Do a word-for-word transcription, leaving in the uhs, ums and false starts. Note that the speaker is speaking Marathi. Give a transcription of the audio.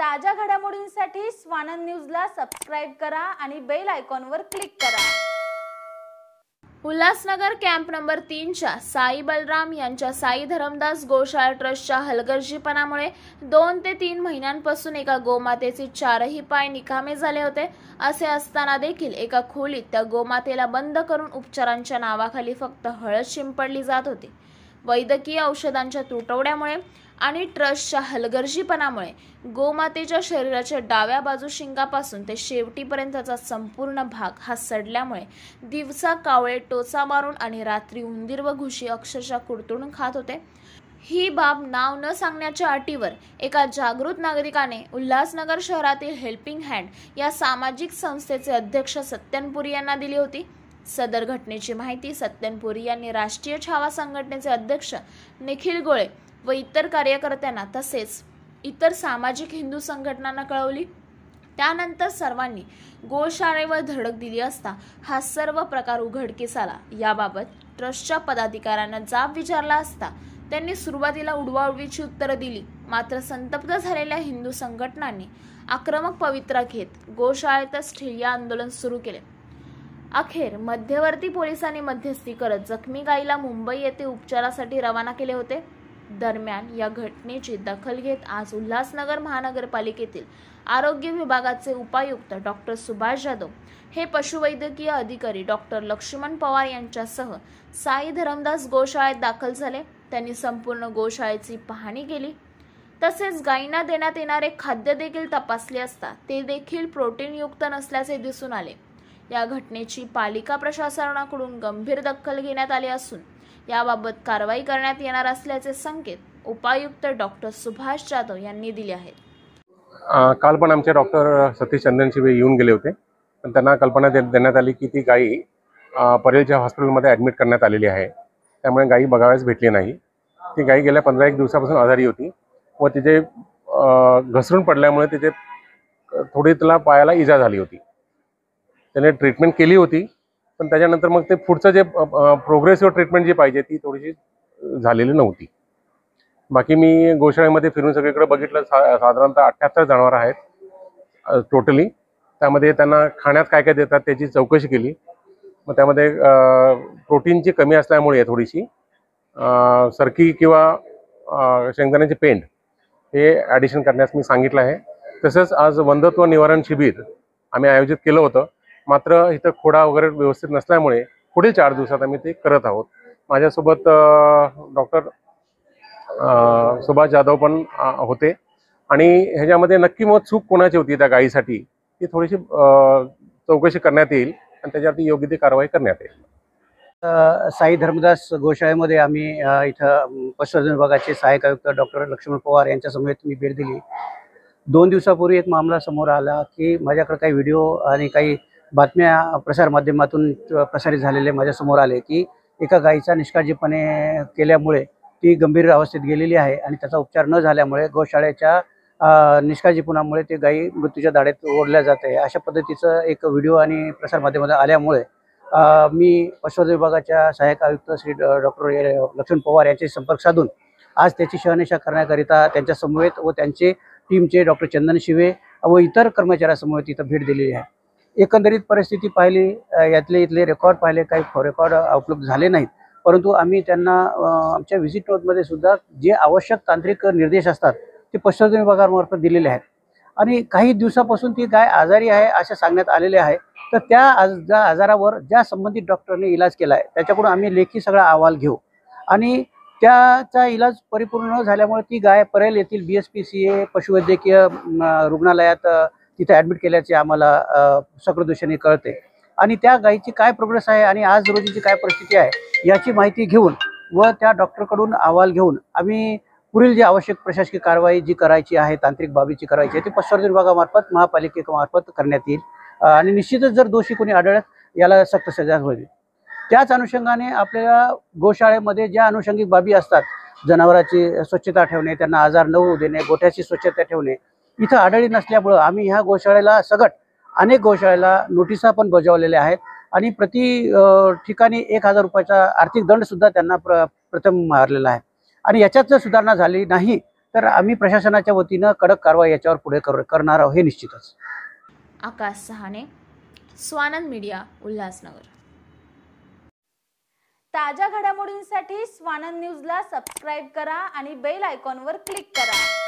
ताज्या घडामोडींसाठी स्वानंद न्यूजला सबस्क्राइब करा आणि बेल आयकॉनवर क्लिक करा। उल्हासनगर कॅम्प नंबर तीनच्या साई बलराम यांच्या साई धरमदास गोशाळा ट्रस्टच्या हलगर्जीपणामुळे दोन ते तीन महिन्यांपासून एका गोमातेचे चारही पाय निकामी झाले होते। असे असताना देखील एका खोलीत त्या गोमातेला बंद करून उपचारांच्या नावाखाली फक्त हळद शिंपडली जात होती। वैद्यकीय औषधांच्या तुटवड्यामुळे आणि ट्रस्टच्या हलगर्जीपणामुळे गोमातेच्या शरीराच्या डाव्या बाजू शिंगापासून ते शेवटीपर्यंतचा संपूर्ण भाग हा सडल्यामुळे दिवसा कावळे टोचा मारून आणि रात्री उंदीर व घुशी अक्षरशः कुरतडून खात होते। ही बाब नाव न सांगण्याच्या अटीवर एका जागृत नागरिकाने उल्हासनगर शहरातील हेल्पिंग हँड या सामाजिक संस्थेचे अध्यक्ष सत्यन पुरी यांना दिली होती। सदर घटनेची माहिती सत्यन पुरी यांनी राष्ट्रीय छावा संघटनेचे अध्यक्ष निखिल गोळे व इतर कार्यकर्त्यांना तसेच इतर सामाजिक हिंदू संघटनांना कळवली। त्यानंतर सर्वांनी गोशाळेवर धडक दिली असता हा सर्व प्रकार उघडकीस आला। याबाबत ट्रस्टच्या पदाधिकाऱ्यांना जाब विचारला असता त्यांनी सुरुवातीला उडवाउडवीची उत्तरं दिली। मात्र संतप्त झालेल्या हिंदू संघटनांनी आक्रमक पवित्रा घेत गोशाळेतच ठिय्या आंदोलन सुरू केले। अखेर मध्यवर्ती पोलिसांनी मध्यस्थी करत जखमी गायीला मुंबई येथे उपचारासाठी रवाना केले होते। दरम्यान या घटनेची दखल घेत आज उल्हासनगर महानगरपालिकेतील आरोग्य विभागाचे उपायुक्त डॉक्टर सुभाष जाधव हे पशुवैद्यकीय अधिकारी डॉक्टर लक्ष्मण पवार यांच्यासह साई धरमदास गोशाळेत दाखल झाले। त्यांनी संपूर्ण गोशाळेची पाहणी केली तसेच गायींना देण्यात येणारे खाद्य देखील तपासले असता ते देखील प्रोटीनयुक्त नसल्याचे दिसून आले। या घटनेची पालिका प्रशासनाकडून गंभीर दखल घेण्यात आली असून याबाबत कारवाई करण्यात येणार असल्याचे संकेत उपायुक्त डॉक्टर सुभाष जाधव यांनी दिले आहेत। काल पण आमचे डॉक्टर सतीश चंदन शिवे येऊन गेले होते, पण त्यांना कल्पना देण्यात आली की ती गायी परेलच्या हॉस्पिटलमध्ये ॲडमिट करण्यात आलेली आहे, त्यामुळे गायी बघाव्यास भेटली नाही। ती गायी गेल्या पंधरा एक दिवसापासून आजारी होती व तिचे घसरून पडल्यामुळे तिचे थोडी तिला पायाला इजा झाली होती। त्याने ट्रीटमेंट केली होती, पण त्याच्यानंतर मग ते पुढचं जे प्रोग्रेसिव्ह ट्रीटमेंट जी पाहिजे ती थोडीशी झालेली नव्हती। बाकी मी गोशाळेमध्ये फिरून सगळीकडे बघितलं, सा साधारणतः अठ्ठ्याहत्तर जनावरं आहेत टोटली। त्यामध्ये त्यांना खाण्यात काय काय देतात त्याची चौकशी केली, मग त्यामध्ये प्रोटीनची कमी असल्यामुळे थोडीशी सरकी किंवा शेंगदाण्याचे पेंड हे ॲडिशन करण्यास मी सांगितलं आहे। तसंच आज वंधत्व निवारण शिबिर आम्ही आयोजित केलं होतं, मात्र इथं खोडा वगैरे व्यवस्थित नसल्यामुळे पुढील चार दिवसात आम्ही ते करत आहोत। माझ्यासोबत डॉक्टर सुभाष जाधव पण होते आणि ह्याच्यामध्ये नक्की मग चूक कोणाची होती त्या गायीसाठी ती थोडीशी चौकशी करण्यात येईल आणि त्याच्यावरती योग्य ती कारवाई करण्यात येईल। साई धर्मदास गोशाळेमध्ये आम्ही इथं पशुसंवर्धन विभागाचे सहाय्यक आयुक्त डॉक्टर लक्ष्मण पवार यांच्या समवेत मी भेट दिली। दोन दिवसापूर्वी एक मामला समोर आला की माझ्याकडे काही व्हिडिओ आणि काही बातम्या प्रसारमाध्यमातून प्रसारित झालेले माझ्यासमोर आले की एका गायीचा निष्काळजीपणे केल्यामुळे ती गंभीर अवस्थेत गेलेली आहे आणि त्याचा उपचार न झाल्यामुळे गोशाळेच्या निष्काळजीपणामुळे ते गायी मृत्यूच्या दाढेत ओढल्या जाते। अशा पद्धतीचं एक व्हिडिओ आणि प्रसारमाध्यमात आल्यामुळे मी पशुसंवर्धन विभागाच्या सहाय्यक आयुक्त श्री डॉक्टर लक्ष्मण पवार यांचे संपर्क साधून आज त्याची शहानिशा करण्याकरिता त्यांच्या समवेत व त्यांचे टीमचे डॉक्टर चंदन शिवे व इतर कर्मचाऱ्यांसमवेत इथं भेट दिलेली आहे। एकंदरीत परिस्थिती पाहिली, यातले इथले रेकॉर्ड पाहिले, काही रेकॉर्ड उपलब्ध झाले नाहीत, परंतु आम्ही त्यांना आमच्या व्हिजिट नोटमध्ये सुद्धा जे आवश्यक तांत्रिक निर्देश असतात ते पशुसंवर्धन विभागामार्फत दिलेले आहेत आणि काही दिवसापासून ती गाय आजारी आहे असे सांगण्यात आलेले आहे। तर त्या आज ज्या आजारावर ज्या संबंधित डॉक्टरने इलाज केला आहे त्याच्याकडून आम्ही लेखी सगळा अहवाल घेऊ आणि त्याचा इलाज परिपूर्ण न झाल्यामुळे ती गाय परेल येथील B S P C A पशुवैद्यकीय रुग्णालयात तिथे ॲडमिट केल्याचे आम्हाला सकृदूषणी कळते आणि त्या गायीची काय प्रोग्रेस आहे आणि आज रोजीची काय परिस्थिती आहे याची माहिती घेऊन व त्या डॉक्टरकडून अहवाल घेऊन आम्ही पुढील जी आवश्यक प्रशासकीय कारवाई जी करायची आहे, तांत्रिक बाबीची करायची आहे ती पशुसंवर्धन विभागामार्फत महापालिकेमार्फत करण्यात येईल आणि निश्चितच जर दोषी कोणी आढळत याला सक्त सजा होईल। त्याच अनुषंगाने आपल्याला गोशाळेमध्ये ज्या अनुषंगिक बाबी असतात, जनावरांची स्वच्छता ठेवणे, त्यांना आजार न होऊ देणे, गोठ्याची स्वच्छता ठेवणे, इथं आढळली नसल्यामुळं आम्ही ह्या गोशाळेला सगट अनेक गोशाळेला नोटिसा पण बजावलेल्या आहेत आणि प्रति ठिकाणी एक हजार रुपयाचा आर्थिक दंड सुद्धा त्यांना प्र प्रथम मारलेला आहे आणि याच्यात जर सुधारणा झाली नाही तर आम्ही प्रशासनाच्या वतीनं कडक कारवाई याच्यावर पुढे कर करणार आहोत हे निश्चितच. आकाश सहाने, स्वानंद मीडिया, उल्हासनगर. ताज्या घडामोडींसाठी स्वानंद न्यूजला सबस्क्राईब करा आणि बेल आयकॉनवर क्लिक करा.